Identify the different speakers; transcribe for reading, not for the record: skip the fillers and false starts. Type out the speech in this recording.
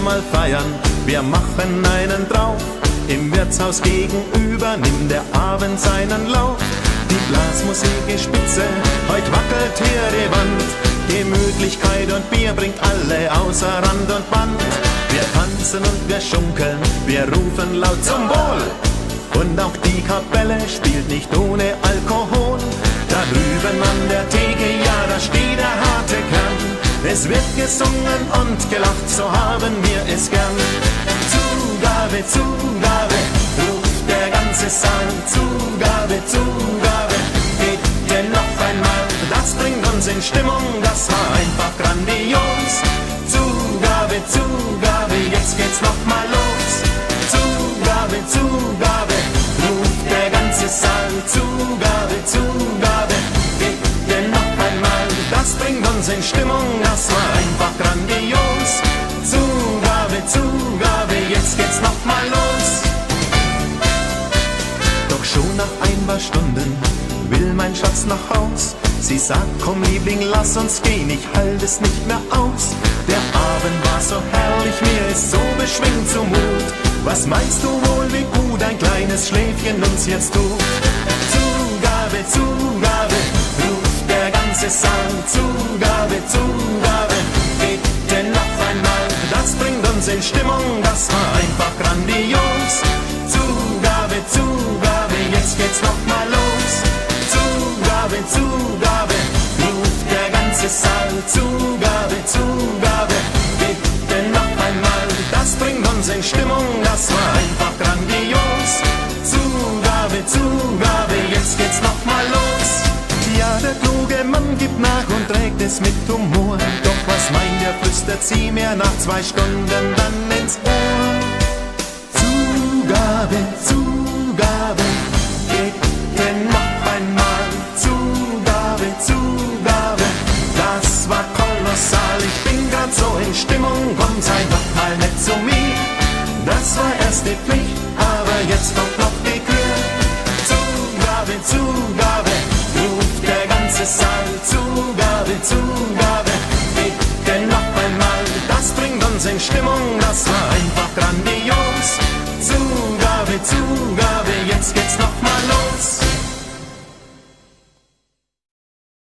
Speaker 1: mal feiern, wir machen einen drauf. Im Wirtshaus gegenüber nimmt der Abend seinen Lauf. Die Blasmusik ist spitze, heut wackelt hier die Wand. Gemütlichkeit und Bier bringt alle außer Rand und Band. Wir tanzen und wir schunkeln, wir rufen laut zum Wohl. Und auch die Kapelle spielt nicht ohne Alkohol. Da drüben an der Theke, ja, da steht der harte Kern. Es wird gesungen und gelacht, so haben wir es gern. Zugabe, Zugabe, ruft der ganze Saal. Zugabe, Zugabe, bitte noch einmal. Das bringt uns in Stimmung, das war einfach grandios. Zugabe, Zugabe, jetzt geht's noch mal los. Zugabe, Zugabe, ruft der ganze Saal. Zugabe, Zugabe, bitte noch einmal. Das bringt uns in Stimmung, das war einfach grandios. Zugabe, Zugabe, jetzt geht's noch mal los. Doch schon nach ein paar Stunden will mein Schatz nach Haus. Sie sagt, komm Liebling, lass uns gehen, ich halt es nicht mehr aus. Der Abend war so herrlich, mir ist so beschwingt zumut. Was meinst du wohl, wie gut ein kleines Schläfchen uns jetzt tut? Zugabe, Zugabe, ruft der ganze Saal. Zugabe, Zugabe, bitte noch einmal. Das bringt uns in Stimmung, das war einfach grandios. Zugabe, Zugabe, jetzt geht's noch mal los. Zugabe, Zugabe, ruft der ganze Saal. Zugabe, Zugabe, bitte noch einmal. Das bringt uns in Stimmung, das war einfach grandios. Zugabe, Zugabe, jetzt geht's noch mal los. Ja, der kluge Mann gibt nach und trägt es mit Humor. Doch was meint er, flüstert sie mir nach 2 Stunden dann ins Ohr. Zugabe, Zugabe, bitte noch einmal. Zugabe, Zugabe, das war kolossal. Ich bin grad so in Stimmung, komm, sei doch mal nett zu mir. Das war erst die Pflicht, aber jetzt kommt noch die Kür. Zugabe, Zugabe, ruft der ganze Saal. Zugabe, Zugabe, bitte noch einmal. Das bringt uns in Stimmung, das war einfach grandios. Zugabe, Zugabe.